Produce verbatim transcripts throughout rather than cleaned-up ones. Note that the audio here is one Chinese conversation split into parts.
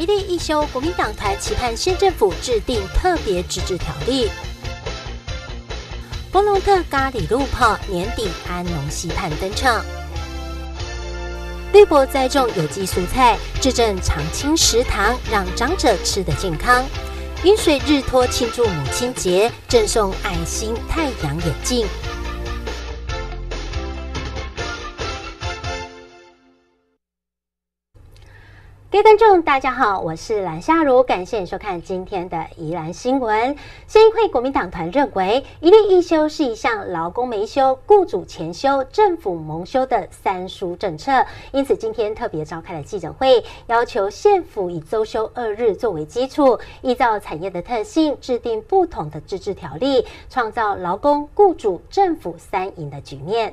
例一休，国民党团期盼县政府制定特别自治条例。波隆特咖喱路跑年底安农溪畔登场。绿博栽种有机蔬菜，致正长青食堂，让长者吃得健康。饮水日托庆祝母亲节，赠送爱心太阳眼镜。各位观众，大家好，我是蓝夏如，感谢你收看今天的宜兰新闻。县议会国民党团认为，一例一休是一项劳工没休、雇主前休、政府蒙休的三输政策，因此今天特别召开了记者会，要求县府以周休二日作为基础，依照产业的特性，制定不同的自治条例，创造劳工、雇主、政府三赢的局面。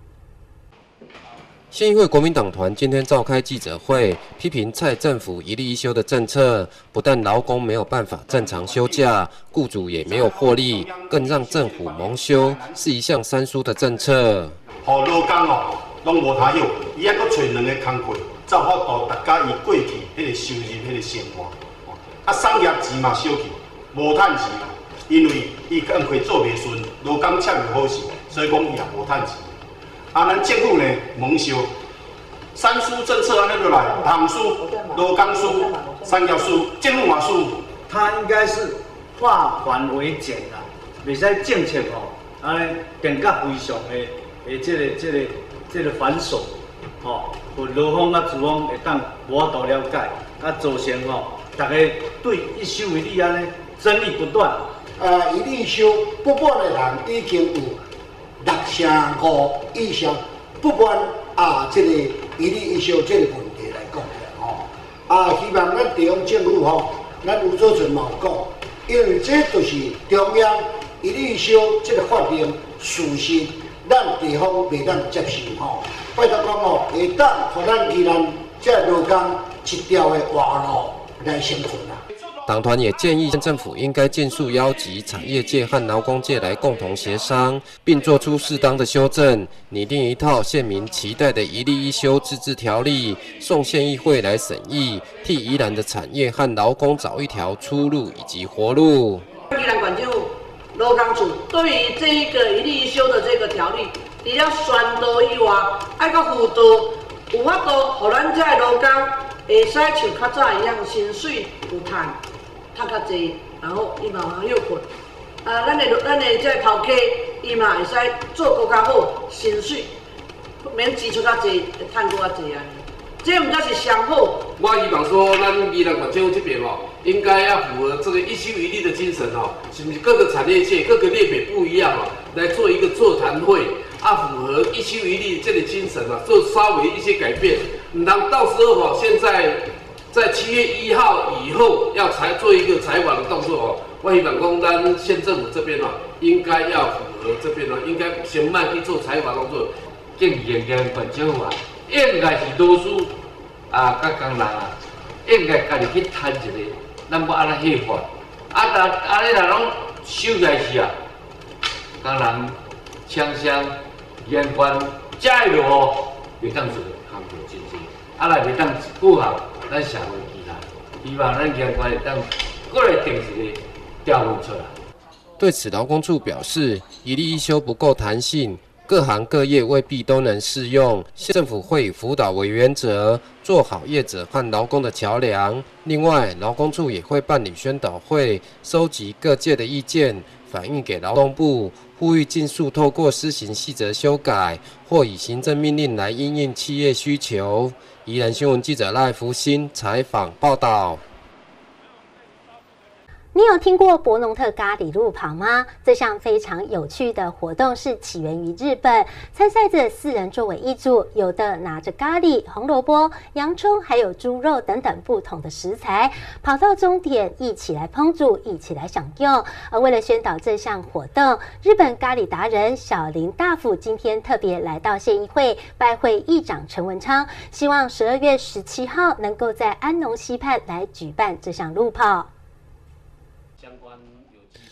县议会国民党团今天召开记者会，批评蔡政府一例一休的政策，不但劳工没有办法正常休假，雇主也没有获利，更让政府蒙羞，是一项三输的政策。 互劳工哦，拢无他休，伊还阁找两个工课，才有法度大家伊过去迄个收入、迄个生活。啊，产业钱嘛收去，无趁钱，因为伊工课做袂顺，劳工签袂好势，所以讲伊也无趁钱。啊，咱政府呢蒙羞，三输政策安尼落来，行输、劳工输、产业输，政府嘛输。 它应该是化繁为简啦，袂使政策吼，安尼变甲非常的诶，即个即个即个繁琐，吼，互劳方甲资方会当无法度了解，啊，造成吼，大家对一休一例安尼争议不断。 呃，一例休不满的人已经有六成五以上不满啊，这个一例一休这个问题来讲的吼，啊，希望咱地方政府吼，咱吴祖存嘛有讲，因为这就是中央一例一休这个法令事实，咱地方袂当接受吼。拜托讲吼，会当互咱宜兰这劳工一条的活路来生存啊。 党团也建议政府应该尽速邀集产业界和劳工界来共同协商，并做出适当的修正，拟定一套县民期待的一例一休自治条例，送县议会来审议，替宜兰的产业和劳工找一条出路以及活路。 宜兰管政府劳工处对于这一个一例一休的这个条例，除了宣导以外，爱个辅导，有法度，互咱这劳工会使像较早一样，薪水有趁。趁较济，然后伊嘛有休困。啊，咱的咱的这头家，伊嘛会使做更较好，薪水免支出较济，趁更较济啊。这毋才是上好。 我希望说，咱宜兰管政府这边哦，应该要符合这个一休一例的精神哦，是不是各个产业界、各个类别不一样哦，来做一个座谈会啊，符合一休一例这个精神啊，做稍微一些改变。唔当到时候哦，现在。在七月一号以后要才做一个采访的动作哦，我希望讲咱县政府这边哦，应该要符合这边哦，应该先慢去做采访动作。建议人家管政府啊，应该是多数啊，甲工人啊，应该家己去谈一个，咱要安怎合法？啊，但安尼若拢收起来是啊，工人枪枪烟关加油哦，袂当做行业经济，啊来袂当顾好。咱社会其他，希望咱相关会当过来定一个条文出来。 对此，劳工处表示，一例一休不够弹性，各行各业未必都能适用。县政府会以辅导为原则，做好业者和劳工的桥梁。另外，劳工处也会办理宣导会，收集各界的意见，反映给劳动部，呼吁尽速透过施行细则修改，或以行政命令来因应企业需求。宜兰新闻记者赖福兴采访报道。 你有听过博农特咖喱路跑吗？这项非常有趣的活动是起源于日本，参赛者四人作为一组，有的拿着咖喱、红萝卜、洋葱，还有猪肉等等不同的食材，跑到终点一起来烹煮，一起来享用。而为了宣导这项活动，日本咖喱达人小林大辅今天特别来到县议会拜会议长陈文昌，希望十二月十七号能够在安农溪畔来举办这项路跑。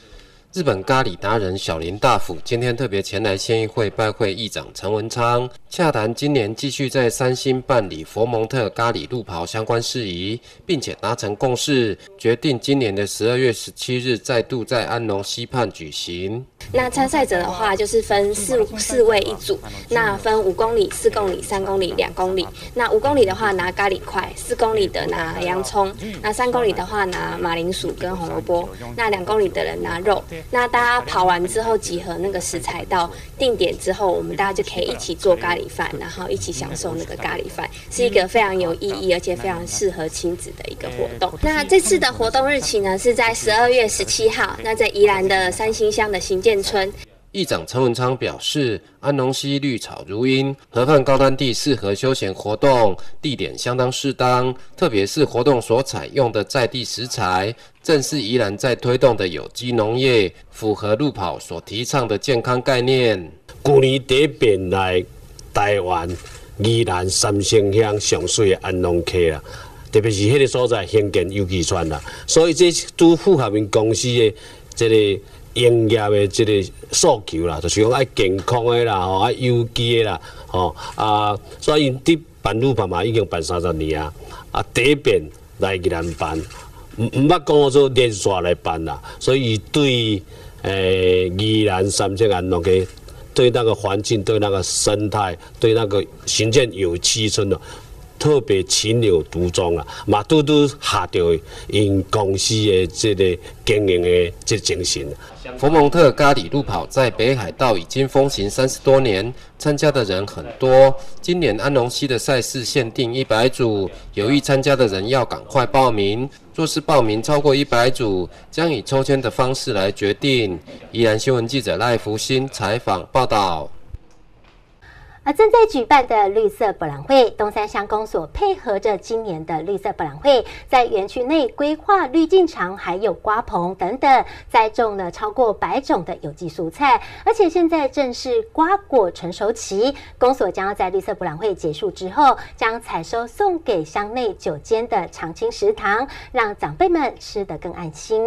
日本咖喱达人小林大辅今天特别前来县议会拜会议长陈文昌，洽谈今年继续在三星办理佛蒙特咖喱路跑相关事宜，并且达成共识，决定今年的十二月十七日再度在安农溪畔举行。 那参赛者的话，就是分四四位一组，那分五公里、四公里、三公里、两公里。那五公里的话拿咖喱块，四公里的拿洋葱，那三公里的话拿马铃薯跟红萝卜，那两公里的人拿肉。那大家跑完之后集合那个食材到定点之后，我们大家就可以一起做咖喱饭，然后一起享受那个咖喱饭，是一个非常有意义而且非常适合亲子的一个活动。那这次的活动日期呢是在十二月十七号，那在宜兰的三星乡的行健村。 议长陈文昌表示，安农溪绿草如茵，河畔高滩地适合休闲活动，地点相当适当，特别是活动所采用的在地食材，正是宜兰在推动的有机农业，符合路跑所提倡的健康概念。 去年第一遍来台湾宜兰三星乡上水的安农溪啦，特别是迄个所在兴建游击船啦，所以这都符合因公司的这个营业的这个诉求啦，就是讲爱健康的啦，吼，爱有机的啦，吼啊，所以因伫办路跑嘛已经办三十年啊，啊第一遍来宜兰办，唔唔捌讲做连续来办啦，所以对诶宜兰三星安农溪对那个环境、对那个生态、对那个行健有机村的。特别情有独钟啊，嘛拄拄下到因公司的这个经营的这精神。 佛蒙特咖喱路跑在北海道已经风行三十多年，参加的人很多。今年安农溪的赛事限定一百组，有意参加的人要赶快报名。若是报名超过一百组，将以抽签的方式来决定。宜兰新闻记者赖福兴采访报道。 而正在举办的绿色博览会，东山乡公所配合着今年的绿色博览会，在园区内规划绿进场，还有瓜棚等等，栽种了超过百种的有机蔬菜，而且现在正是瓜果成熟期。公所将要在绿色博览会结束之后，将采收送给乡内九间的长青食堂，让长辈们吃得更安心。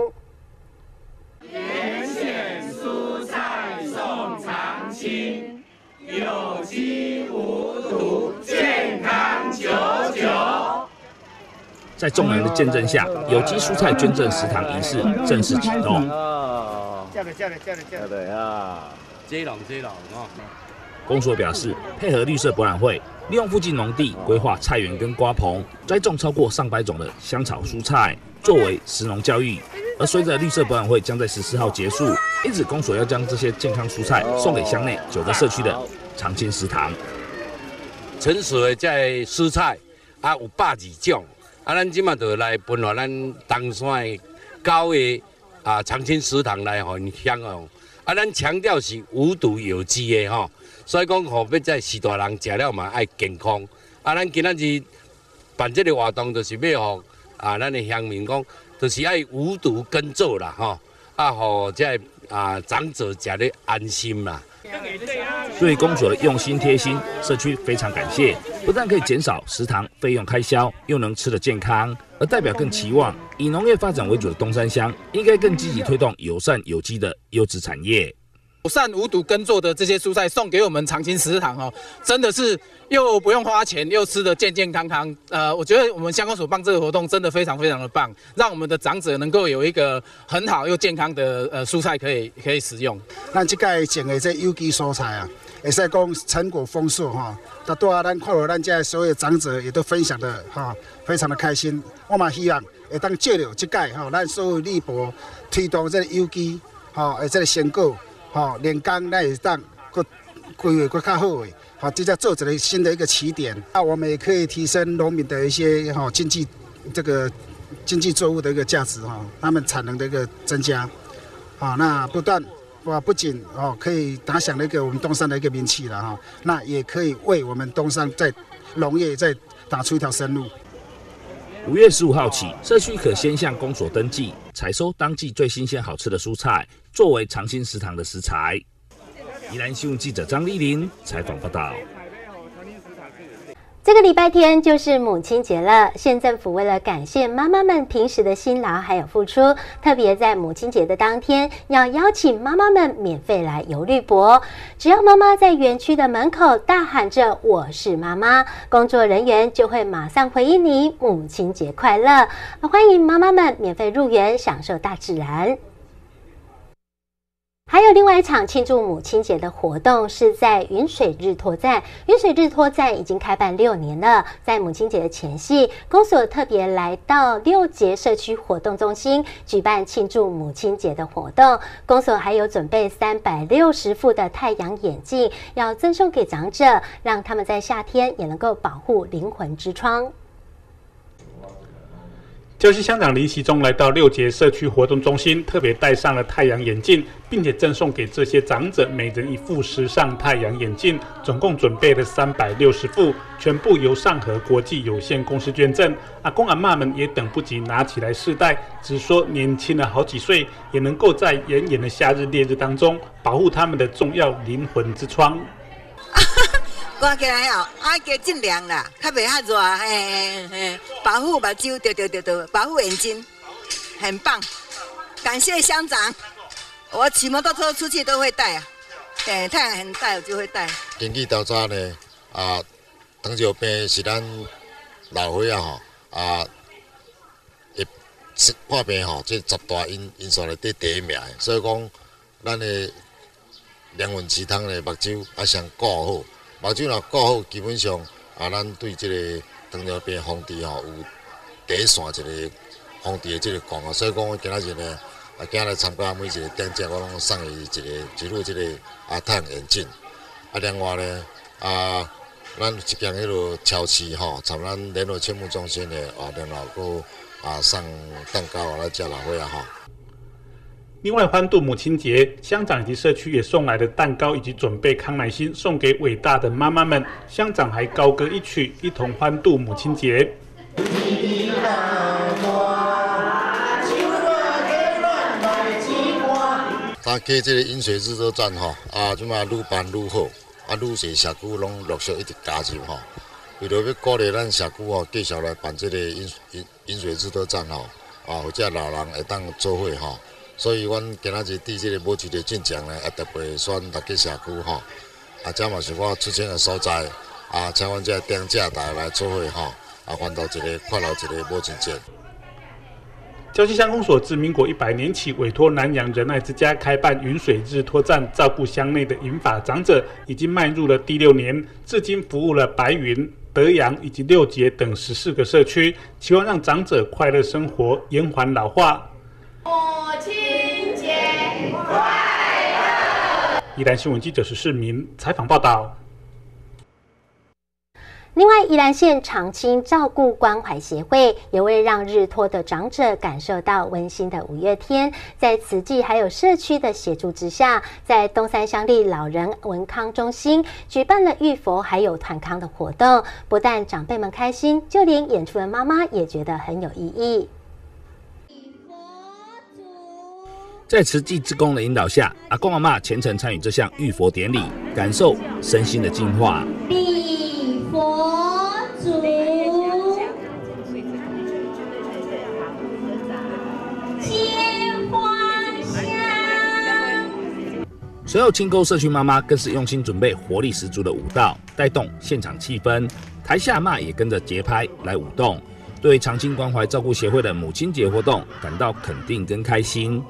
严选蔬菜送长青。有机无毒，健康久久。 在众人的见证下，有机蔬菜捐赠食堂仪式正式启动。 叫的叫的叫的叫的啊！接龙接龙哦。 公所表示，配合绿色博览会，利用附近农地规划菜园跟瓜棚，栽种超过上百种的香草蔬菜，作为食农教育。而随着绿色博览会将在十四号结束，因此公所要将这些健康蔬菜送给乡内九个社区的长青食堂。 成熟的这蔬菜啊有百二种，啊咱即马就来分发咱东山的九个啊长青食堂来互因享用。啊，咱强调是无毒有机的吼，所以讲吼要在士大人食了嘛爱健康。啊，咱今仔日办这个活动，就是要互啊咱的乡民讲。就是爱无毒耕作啦，吼，啊，互这啊长者食咧安心啦。 对公所的用心贴心，社区非常感谢。不但可以减少食堂费用开销，又能吃得健康，而代表更期望以农业发展为主的东山乡，应该更积极推动友善有机的优质产业。 友善无毒耕作的这些蔬菜送给我们长青食堂哦，真的是又不用花钱，又吃得健健康康。呃，我觉得我们乡公所办这个活动真的非常非常的棒，让我们的长者能够有一个很好又健康的呃蔬菜可以可以使用。 咱这届种的这有机蔬菜啊，会使讲成果丰硕哈。大多啊，咱看到咱这所有长者也都分享的哈，非常的开心。我嘛希望会当借着这届哈，咱所有力博推动这个有机哈，诶，这个成果。好，连工咱会当个规划个较好诶，好，这叫做一个新的一个起点。那我们也可以提升农民的一些哈经济这个经济作物的一个价值哈，他们产能的一个增加。好，那不但哇不仅哦可以打响那个我们东山的一个名气了哈，那也可以为我们东山在农业再打出一条生路。 五月十五号起，社区可先向公所登记，采收当季最新鲜好吃的蔬菜，作为长青食堂的食材。宜兰新闻记者张丽玲采访报道。 这个礼拜天就是母亲节了，县政府为了感谢妈妈们平时的辛劳还有付出，特别在母亲节的当天，要邀请妈妈们免费来游绿博。只要妈妈在园区的门口大喊着“我是妈妈”，工作人员就会马上回应你“母亲节快乐”，欢迎妈妈们免费入园，享受大自然。还有另外一场庆祝母亲节的活动，是在云水日托站。云水日托站已经开办六年了，在母亲节的前夕，公所特别来到六节社区活动中心举办庆祝母亲节的活动。公所还有准备三百六十副的太阳眼镜，要赠送给长者，让他们在夏天也能够保护灵魂之窗。 礁溪乡长林习忠来到六节社区活动中心，特别戴上了太阳眼镜，并且赠送给这些长者每人一副时尚太阳眼镜，总共准备了三百六十副，全部由上合国际有限公司捐赠。阿公阿嬷们也等不及拿起来试戴，只说年轻了好几岁，也能够在炎炎的夏日烈日当中保护他们的重要灵魂之窗。 挂起来哦，啊，加尽量啦，较袂遐热，嘿嘿，保护目睭，对对对对，保护眼睛，很棒。感谢乡长，我骑摩托车出去都会戴啊，哎，太阳很大我就会戴。 根据调查呢，啊，糖尿病是咱老岁仔吼，啊，会患病吼，这十大因因素内底第一名，所以讲，咱的良文池塘的目睭啊，先顾好。目睭若顾好，基本上啊，咱对这个糖尿病防治吼有第一线一个防治的这个功啊。所以讲，我今仔日呢，啊，今来参加每一个点者，我拢送伊一个一副这个啊太阳眼镜。啊，另外呢，啊，咱有一件迄落超市吼，从咱联络庆务中心的啊，然后搁啊送蛋糕来食老伙仔吼。 另外，欢度母亲节，乡长以及社区也送来了蛋糕以及准备康乃馨送给伟大的妈妈们。乡长还高歌一曲，一同欢度母亲节。 大家这个饮水日托站吼，啊，即马愈办愈好，啊，愈侪社区拢陆续一直加入吼。为了要鼓励咱社区吼，继续来办这个饮饮饮水日托站吼，啊，或者老人会当做伙吼。所以，阮今仔日伫这个母亲节进奖呢，也特别选六个社区吼，啊，这嘛是我出生的所在，啊，请阮这店家大家来做伙吼，啊，欢度一个快乐一个母亲节。 礁溪乡公所自民国一百年起，委托南洋仁爱之家开办云水日托站，照顾乡内的银发长者，已经迈入了第六年，至今服务了白云、德阳以及六节等十四个社区，期望让长者快乐生活，延缓老化。 母亲节快乐！ 宜兰新闻记者石世民采访报道。 另外，宜兰县长青照顾关怀协会也为让日托的长者感受到温馨的五月天，在慈济还有社区的协助之下，在东山乡立老人文康中心举办了浴佛还有团康的活动，不但长辈们开心，就连演出的妈妈也觉得很有意义。 在慈济志工的引导下，阿公阿嬷虔诚参与这项浴佛典礼，感受身心的净化。 礼佛祖，鲜花香。 随后，清沟社区妈妈更是用心准备活力十足的舞蹈，带动现场气氛。台下妈也跟着节拍来舞动，对长青关怀照顾协会的母亲节活动感到肯定跟开心。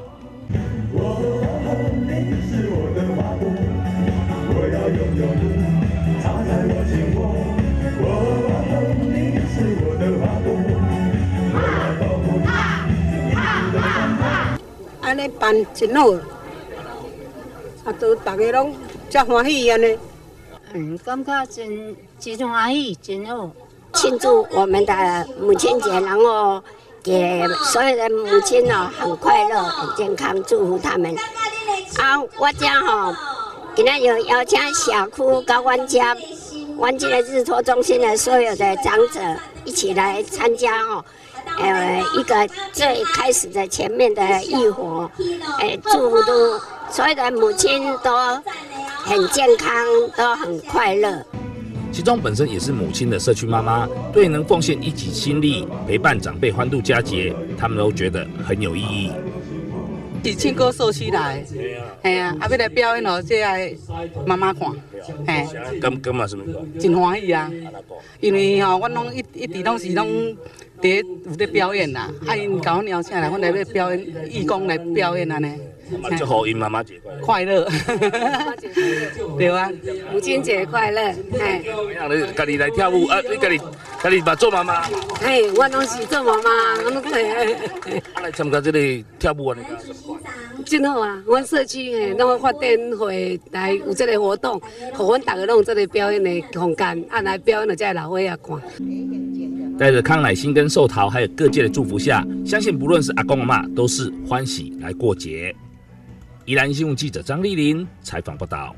安尼办真好，啊，都大家拢真欢喜安尼。 嗯，感觉真真欢喜，真好。庆祝我们的母亲节，然后给所有的母亲哦很快乐、很健康，祝福他们。啊，我家吼，今天有邀请社区跟阮家，阮这个日托中心的所有的长者一起来参加哦。呃，一个最开始的前面的浴火，呃，祝福都所有的母亲都很健康，都很快乐。 其中本身也是母亲的社区妈妈，对能奉献一己心力陪伴长辈欢度佳节，他们都觉得很有意义。 是庆哥社区来，系啊，啊要来表演哦，这个妈妈看，嘿， 感感嘛什么？ 真欢喜啊！因为吼，阮拢一一直拢是拢伫有咧表演啦，啊因甲阮邀请来，阮来要表演，义工来表演安尼。 祝福因妈妈节快乐，对啊， 母亲节快乐，嘿。 你家己来跳舞啊？你家己家己嘛做妈妈？ 嘿，我拢是做妈妈，我拢对。 啊，来参加这个跳舞啊？ 真好啊！阮社区嘿，拢发展会来有这个活动，互阮大家拢有这个表演的空间，啊来表演就才老伙仔看。 带着康乃馨跟寿桃，还有各界的祝福下，相信不论是阿公阿嬷，都是欢喜来过节。宜兰新闻记者张丽玲采访报道。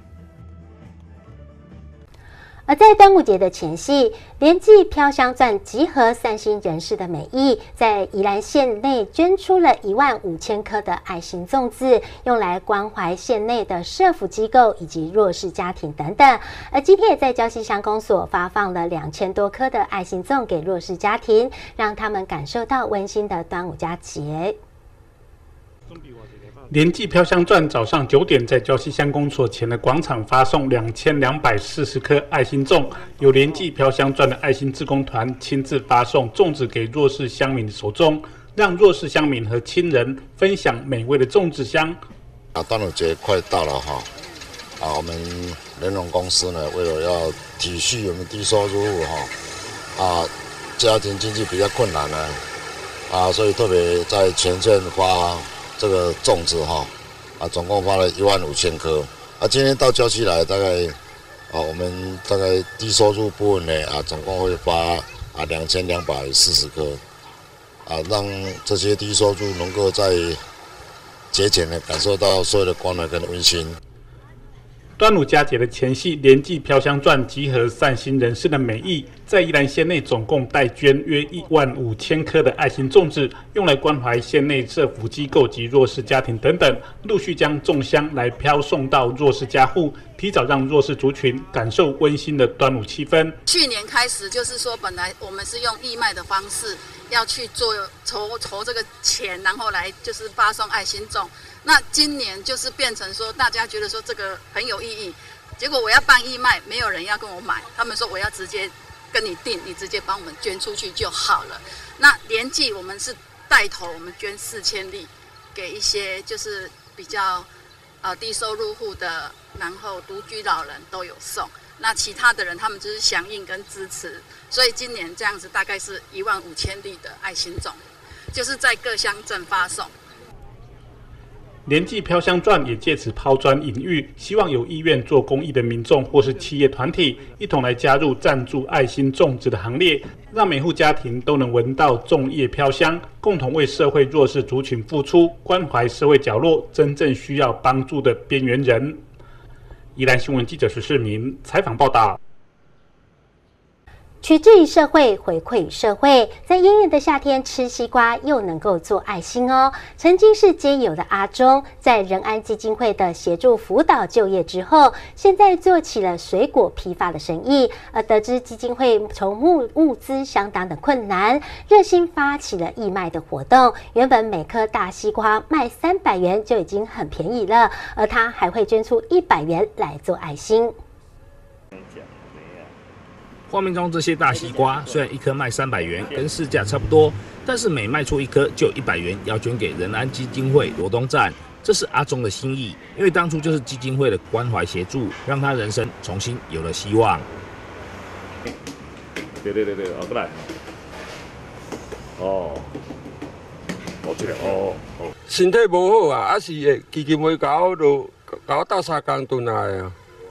而在端午节的前夕，联暨飘香钻集合善心人士的美意，在宜兰县内捐出了一万五千颗的爱心粽子，用来关怀县内的社福机构以及弱势家庭等等。而今天也在礁溪乡公所发放了两千多颗的爱心粽给弱势家庭，让他们感受到温馨的端午佳节。 联暨飘香钻早上九点在礁溪乡公所前的广场发送两千两百四十颗爱心粽，由联暨飘香钻的爱心志工团亲自发送粽子给弱势乡民的手中，让弱势乡民和亲人分享美味的粽子香。 啊，端午节快到了哈，啊，我们联荣公司呢，为了要体恤我们低收入户哈，啊，家庭经济比较困难呢，啊，所以特别在前线发这个粽子哈，啊，总共发了一万五千颗。啊，今天到礁溪来，大概啊，我们大概低收入部分呢，啊，总共会发啊两千两百四十颗，啊，让这些低收入能够在节前呢感受到所有的关怀跟温馨。 端午佳节的前夕，联暨飘香钻集合善心人士的美意，在宜兰县内总共代捐约一万五千颗的爱心粽子，用来关怀县内社福机构及弱势家庭等等，陆续将粽香来飘送到弱势家户，提早让弱势族群感受温馨的端午气氛。 去年开始就是说，本来我们是用义卖的方式要去做筹筹这个钱，然后来就是发送爱心粽。那今年就是变成说，大家觉得说这个很有意义，结果我要办义卖，没有人要跟我买，他们说我要直接跟你订，你直接帮我们捐出去就好了。那联暨我们是带头，我们捐四千粒给一些就是比较呃低收入户的，然后独居老人都有送。那其他的人他们就是响应跟支持，所以今年这样子大概是一万五千粒的爱心粽，就是在各乡镇发送。 联暨飘香钻也借此抛砖引玉，希望有意愿做公益的民众或是企业团体，一同来加入赞助爱心粽子的行列，让每户家庭都能闻到粽叶飘香，共同为社会弱势族群付出，关怀社会角落真正需要帮助的边缘人。宜兰新闻记者徐世民采访报道。 取之于社会，回馈于社会。在炎炎的夏天吃西瓜，又能够做爱心哦。曾经是街友的阿忠，在仁安基金会的协助辅导就业之后，现在做起了水果批发的生意。而得知基金会筹募物资相当的困难，热心发起了义卖的活动。原本每颗大西瓜卖三百元就已经很便宜了，而他还会捐出一百元来做爱心。 画面中这些大西瓜虽然一颗卖三百元，跟市价差不多，但是每卖出一颗就有一百元要捐给仁安基金会罗东站。这是阿忠的心意，因为当初就是基金会的关怀协助，让他人生重新有了希望。 对对对对，后过来。哦，哦这个哦哦。 身体无好啊，还是会基金会搞我就搞我斗三工顿来啊。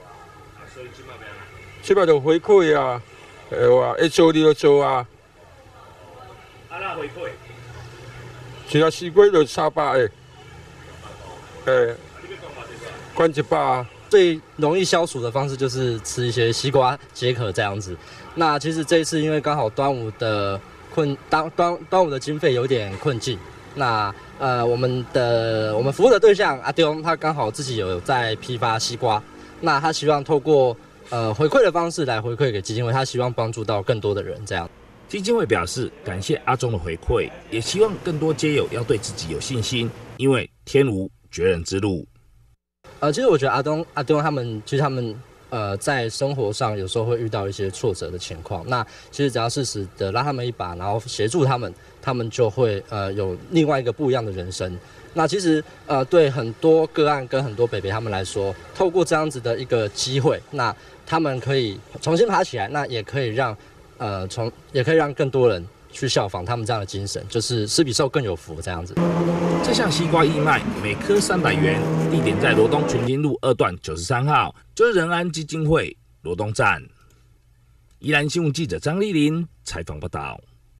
即摆就回馈啊，诶哇，会做你就做啊。 啊那回馈？ 一条西瓜就三百个，诶，关一百啊。 最容易消暑的方式就是吃一些西瓜解渴这样子。那其实这一次因为刚好端午的困端端端午的经费有点困境，那呃我们的我们服务的对象阿丢他刚好自己有在批发西瓜，那他希望透过呃回馈的方式来回馈给基金会，他希望帮助到更多的人这样。 基金会表示感谢阿中的回馈，也希望更多街友要对自己有信心，因为天无绝人之路。 呃，其实我觉得阿东阿东他们其实他们呃在生活上有时候会遇到一些挫折的情况，那其实只要适时的拉他们一把，然后协助他们，他们就会呃有另外一个不一样的人生。那其实呃对很多个案跟很多北北他们来说，透过这样子的一个机会，那他们可以重新爬起来，那也可以让呃从也可以让更多人去效仿他们这样的精神，就是施比受更有福这样子。 这项西瓜义卖每颗三百元，地点在罗东群林路二段九十三号，就是仁安基金会罗东站。宜兰新闻记者张丽玲采访报道。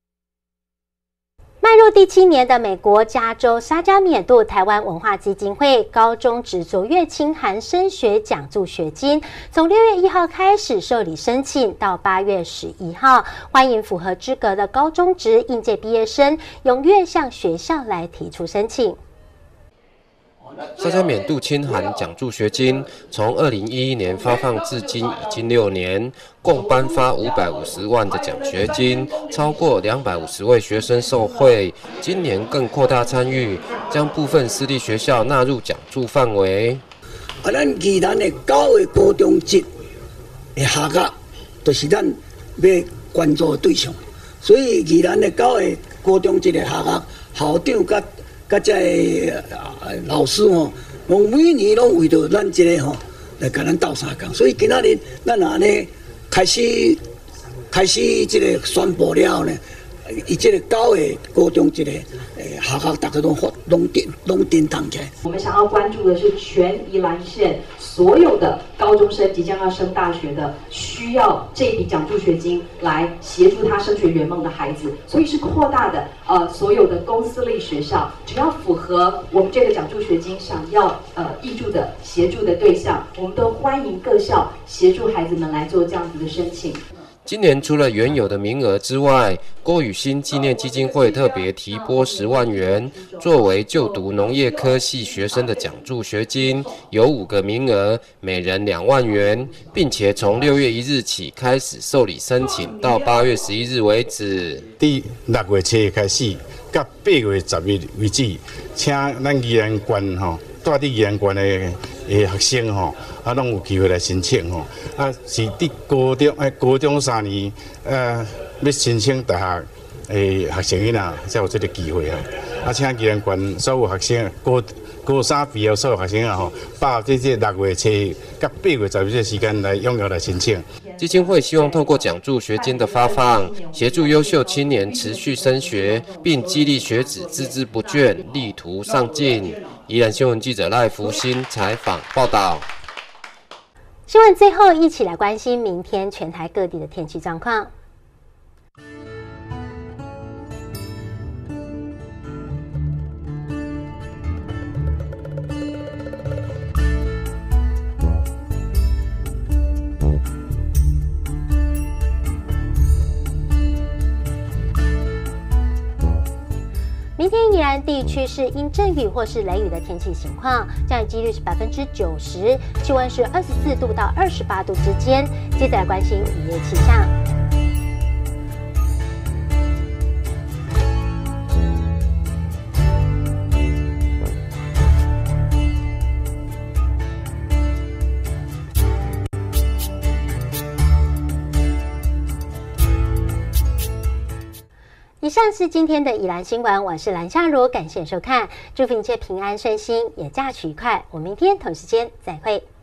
迈入第七年的美国加州沙加缅度台湾文化基金会高中职卓越清寒升学奖助学金，从六月一号开始受理申请，到八月十一号，欢迎符合资格的高中职应届毕业生踊跃向学校来提出申请。 沙加缅度清寒奖助学金从二零一一年发放至今已经六年，共颁发五百五十万的奖学金，超过两百五十位学生受惠。今年更扩大参与，将部分私立学校纳入奖助范围。 啊，咱宜兰的九个高中职的下学，就是咱要关注的对象。所以宜兰的九个高中职的下学校长甲甲这老师吼，拢每年拢为着咱这个吼来甲咱斗相共，所以今仔日咱安尼开始开始这个宣布了后呢，伊这个九个高中这个诶下学大家拢发拢点拢点堂起来。 我们想要关注的是全宜兰县所有的高中生即将要升大学的，需要这笔奖助学金来协助他升学圆梦的孩子，所以是扩大的。呃，所有的公私立学校，只要符合我们这个奖助学金想要呃挹注的协助的对象，我们都欢迎各校协助孩子们来做这样子的申请。 今年除了原有的名额之外，郭雨欣纪念基金会特别提拨十万元，作为就读农业科系学生的奖助学金，有五个名额，每人两万元，并且从六月一日起开始受理申请，到八月十一日为止。 第六月七日开始，到八月十日为止，请咱宜兰县吼，住伫宜兰县的诶学生吼。啊，拢有机会来申请吼。啊，是伫高中诶，高中三年，呃，要申请大学诶学生囡仔才有这个机会吼。啊，请宜兰县所有学生，高高三毕业所有学生啊吼，把这这六月七到八月十日这时间来踊跃来申请。 基金会希望透过奖助学金的发放，协助优秀青年持续升学，并激励学子孜孜不倦，力图上进。宜兰新闻记者赖福兴采访报道。 新闻最后，一起来关心明天全台各地的天气状况。明天宜兰地区是阴阵雨或是雷雨的天气情况，降雨几率是百分之九十，气温是二十四度到二十八度之间。接着来关心雨夜气象。以上是今天的宜兰新闻，我是蓝夏如，感谢收看，祝福一切平安顺心，也假期愉快，我们明天同时间再会。